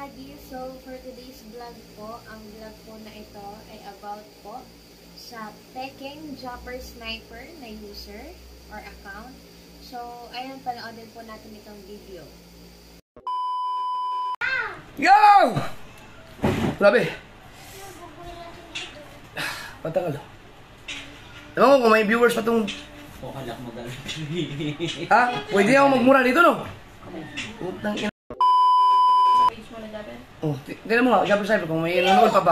everybody! So, for today's vlog po, ang vlog po na ito ay about po sa Peking Japper Sniper na user or account. So, ayun, panoodin po natin itong video. Yo! Grabe. Patagal. Alam mo kung may viewers pa itong... Ha? Pwede ako magmura dito, no? Utang ina. Oh, tignan mo nga, Japper Sniper kung may nanonood pa ba.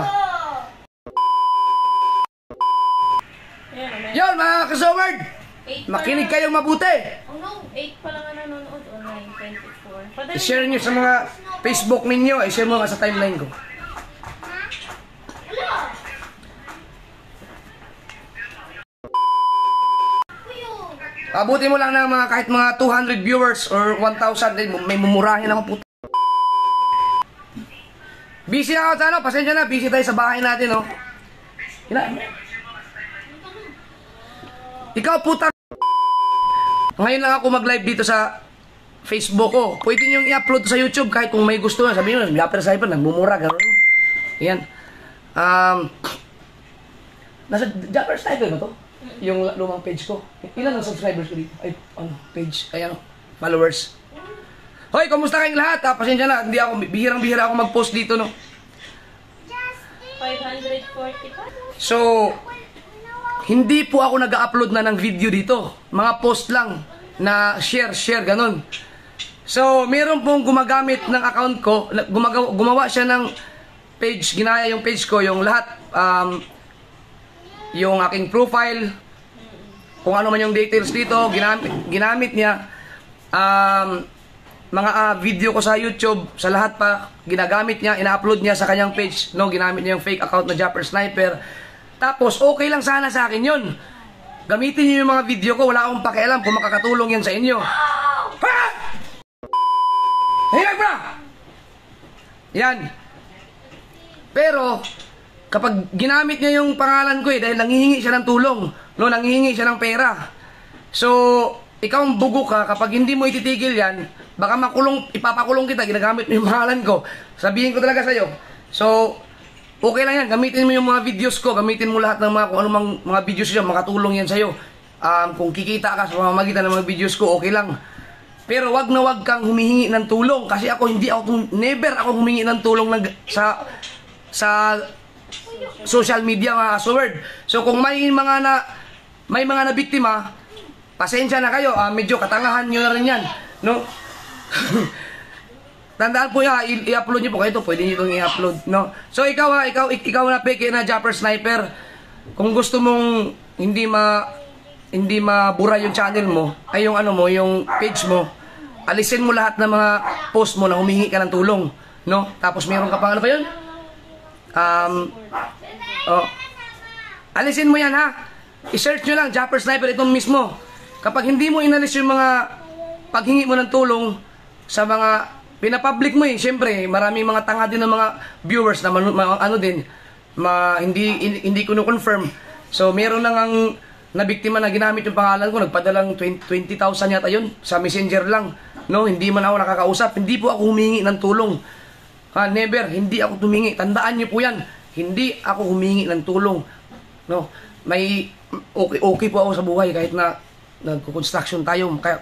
Yan mga kasaward! Makinig kayong mabuti! Oh no, 8 pa lang ang nanonood o 9, 24. I-share nyo sa mga Facebook ninyo, i-share mo nga sa timeline ko. Abuti mo lang ng mga kahit mga 200 viewers or 1,000, may mumurahin ako puto. Busy ako sa ano, pasensya na, busy tayo sa bahay natin, no? Ikaw puta. Ngayon lang ako mag-live dito sa Facebook ko. Pwede nyo i-upload sa YouTube kahit kung may gusto na. Sabihin nyo, Japper Sniper, nagmumura, gano'n. Ayan. Nasa Japper Sniper ba to? Yung lumang page ko. Ilan ang subscribers ko dito? Ay, ano, page, ay ano, followers. Hoy, kumusta kayong lahat? Pasensya na, hindi ako, bihirang-bihira ako mag-post dito, no? 545. So, hindi po ako nag-upload na ng video dito. Mga post lang na share, ganun. So, meron pong gumagamit ng account ko, gumawa siya ng page, ginaya yung page ko, yung lahat, yung aking profile, kung ano man yung details dito, ginamit niya, mga video ko sa YouTube, sa lahat pa, ginagamit niya, ina-upload niya sa kanyang page, no, ginamit niya yung fake account na Japper Sniper. Tapos, okay lang sana sa akin yun. Gamitin niyo yung mga video ko, wala akong pakialam kung makakatulong yan sa inyo. Ha! Hey, bro! Yan. Pero, kapag ginamit niya yung pangalan ko dahil nanghihingi siya ng tulong, no, nanghihingi siya ng pera. So, ikaw ang bugo ka, kapag hindi mo ititigil yan, baka ipapakulong kita, ginagamit mo yung pangalan ko. Sabihin ko talaga sa'yo. So, okay lang yan, gamitin mo yung mga videos ko, gamitin mo lahat ng mga, kung anumang mga videos ko, makatulong yan sa'yo. Kung kikita ka sa pamamagitan ng mga videos ko, okay lang. Pero wag na wag kang humihingi ng tulong, kasi ako, never ako humingi ng tulong sa social media, mga kasaward. So kung may mga nabiktima, pasensya na kayo, medyo katangahan nyo na rin yan, no? Tandaan po yan, i-upload nyo po kayo ito, pwede nyo itong i-upload, no? So ikaw na peke na Japper Sniper, kung gusto mong hindi mabura yung channel mo, ay yung ano mo, yung page mo, alisin mo lahat ng mga post mo na humingi ka ng tulong, no? Tapos meron ka pang ano pa yun? Alisin mo yan, ha? I-search nyo lang, Japper Sniper, itong mismo. Kapag hindi mo inalis yung mga paghingi mo ng tulong sa mga pinapublic mo, siyempre, maraming mga tanga din ng mga viewers na ano din, hindi ko confirm. So, meron lang ang nabiktima na ginamit yung pangalan ko, nagpadalang 20,000 yata yun, sa messenger lang. No, hindi man ako nakakausap, hindi po ako humingi ng tulong. Never, hindi ako humingi. Tandaan niyo po yan, hindi ako humingi ng tulong. No, may okay po ako sa buhay kahit na nagko-construction tayo. Kaya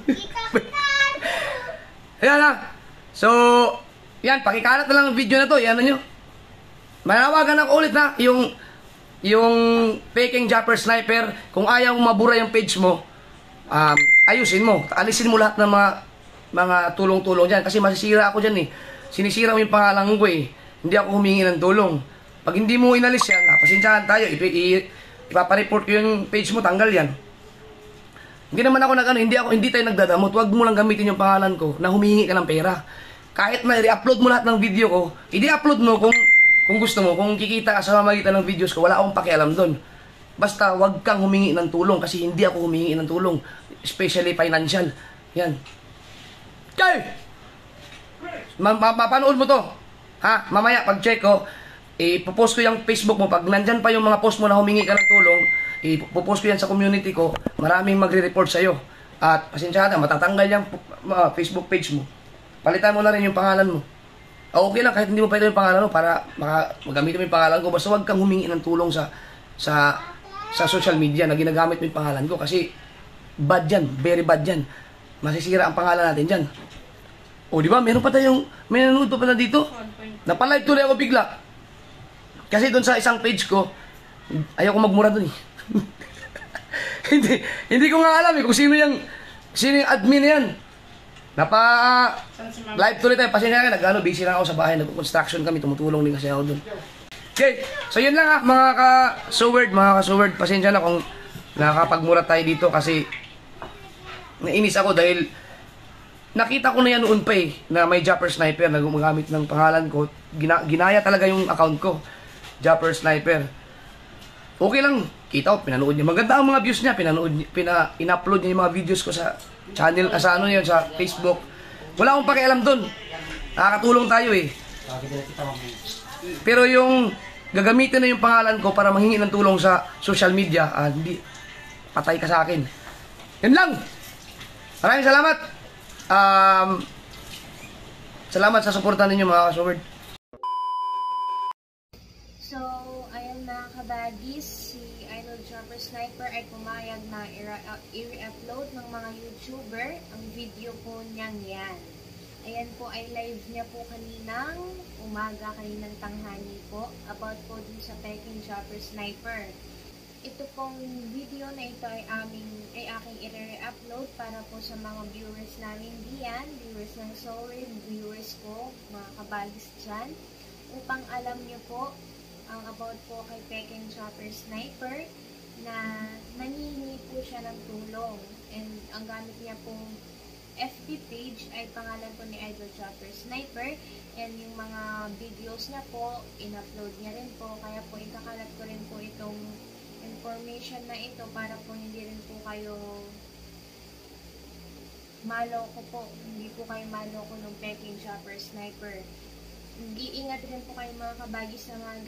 ayan na. So, yan, pakikalat na lang ang video na to. Yan na nyo. Manawagan ako ulit na yung Peking Japper Sniper, kung ayaw mabura yung page mo, ayusin mo. Alisin mo lahat ng mga tulong-tulong dyan. Kasi masisira ako dyan, sinisira mo yung pangalan ko, Hindi ako humingi ng tulong. Pag hindi mo inalis yan, pasensyahan tayo, ipapareport ko yung page mo, tanggal yan. Hindi naman ako hindi tayo nagdadamot. Huwag mo lang gamitin yung pangalan ko na humingi ka ng pera. Kahit na i-upload mo lahat ng video ko, i-upload mo kung gusto mo, kung kikita ka sa pamamagitan ng videos ko, wala akong pakialam doon. Basta huwag kang humingi ng tulong kasi hindi ako humingi ng tulong, especially financial. Yan. Okay! Mapanood mo to. Ha? Mamaya pag-check ko, ipopost ko yung Facebook mo. Pag nandyan pa yung mga post mo na humingi ka ng tulong, ipopost ko yan sa community ko. Maraming magre-report sa'yo. At pasensya na, matatanggal yung Facebook page mo. Palitan mo na rin yung pangalan mo. okay lang kahit hindi mo pwede yung pangalan mo para magamit mo yung pangalan ko. Basta huwag kang humingi ng tulong sa social media na ginagamit mo yung pangalan ko kasi bad yan, very bad yan. Masisira ang pangalan natin dyan. O di ba, meron pa tayong, may nanonood pa pala dito. Napalive tuloy ako bigla. Kasi doon sa isang page ko, ayaw ko magmura doon eh. hindi ko nga alam eh kung sino yung admin na yan. Live tuloy tayo. Pasensya na kayo, busy lang ako sa bahay. Nag-construction kami, tumutulong din kasi ako doon. Okay, so yun lang ha, mga ka-soward. Pasensya na kung nakakapagmura tayo dito kasi nainis ako dahil nakita ko na yan noon pa eh, na may Japper Sniper na gumagamit ng pangalan ko. Ginaya talaga yung account ko, Japper Sniper. Okay lang, kita ko, pinanood niya. Maganda ang mga views niya, in-upload niya yung mga videos ko sa channel, sa Facebook. Wala akong pakialam doon. Nakakatulong tayo eh. Pero yung gagamitin na yung pangalan ko para manghingi ng tulong sa social media, hindi, patay ka sa akin. Yan lang. Maraming salamat. Salamat sa suporta ninyo mga ka-soward. So, ayan mga kabagis, si Idol Japper Sniper ay pumayag na i-upload ng mga YouTuber ang video po niyang yan. Ayan po ay live niya po kaninang umaga, kaninang tanghali po, about po dun sa Peking Japper Sniper. Ito pong video na ito ay aking i-upload para po sa mga viewers namin diyan, viewers ng Soward, viewers ko, mga kabagis dyan, upang alam niyo po ang about po kay Peking Japper Sniper na nangihingi po siya ng tulong. And ang gamit niya pong FB page ay pangalan po ni Idol Japper Sniper. And yung mga videos niya po, in-upload niya rin po. Kaya po ikakalat ko rin po itong information na ito para po hindi rin po kayo maloko po. Hindi po kayo maloko ng Peking Japper Sniper. Iingat rin po kayo mga kabagis sa mga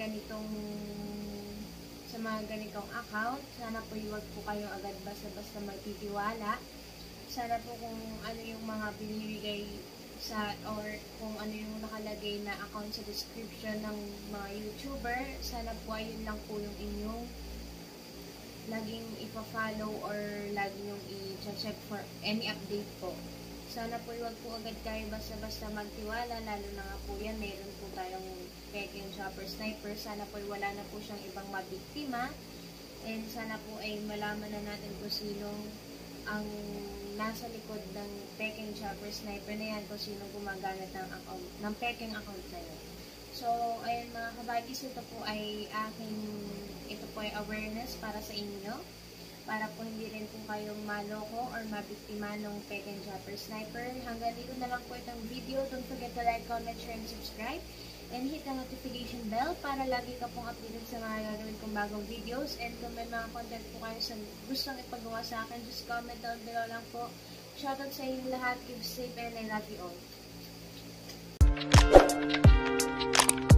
ganitong account. Sana po huwag po kayo agad basta-basta magtitiwala. Sana po kung ano yung mga binibigay or kung ano yung nakalagay na account sa description ng mga YouTuber, sana po ayun lang po yung inyong laging ipa-follow or laging yung i-check for any update po. Sana po huwag po agad kayo basta-basta magtiwala, lalo na nga po yan, meron po tayong Peking Japper Sniper. Sana po wala na po siyang ibang mabiktima, and sana po ay malaman na natin kung sino ang nasa likod ng Peking Japper Sniper na yan, kung sino gumagamit ng Peking account na yun. So, ayun mga kabagis, ito po ay awareness para sa inyo, para po hindi rin po kayong maloko or mabiktima ng Peking Japper Sniper. Hanggang dito na lang po itong video. Don't forget to like, comment, share, and subscribe. And hit the notification bell para lagi ka pong updated sa mga gagawin kong bagong videos. And kung may mga content po kayo sa gustong ipagawa sa akin, just comment down below lang po. Shoutout sa inyo lahat. Keep safe and I love you all.